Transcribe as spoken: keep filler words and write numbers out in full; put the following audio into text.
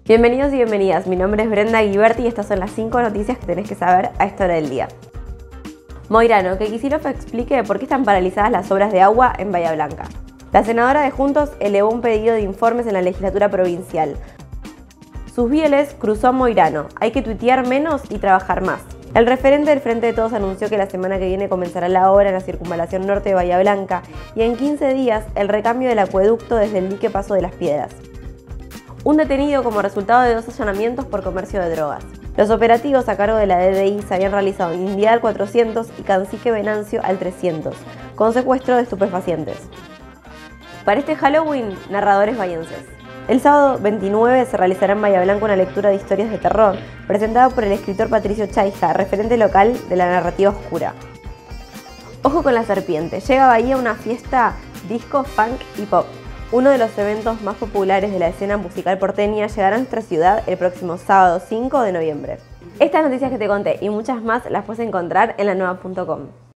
Bienvenidos y bienvenidas, mi nombre es Brenda Guiberti y estas son las cinco noticias que tenés que saber a esta hora del día. Moirano, que Kicillof explique por qué están paralizadas las obras de agua en Bahía Blanca. La senadora de Juntos elevó un pedido de informes en la legislatura provincial. Sus Bieles cruzó a Moirano, hay que tuitear menos y trabajar más. El referente del Frente de Todos anunció que la semana que viene comenzará la obra en la circunvalación norte de Bahía Blanca y en quince días el recambio del acueducto desde el dique Paso de las Piedras. Un detenido como resultado de dos allanamientos por comercio de drogas. Los operativos a cargo de la D D I se habían realizado en Indial cuatrocientos y Cancique Venancio al trescientos, con secuestro de estupefacientes. Para este Halloween, narradores bahienses. El sábado veintinueve se realizará en Bahía Blanca una lectura de historias de terror, presentada por el escritor Patricio Chaija, referente local de la narrativa oscura. Ojo con la serpiente, llega a Bahía una fiesta disco, funk y pop. Uno de los eventos más populares de la escena musical porteña llegará a nuestra ciudad el próximo sábado cinco de noviembre. Estas noticias que te conté y muchas más las puedes encontrar en la nueva punto com.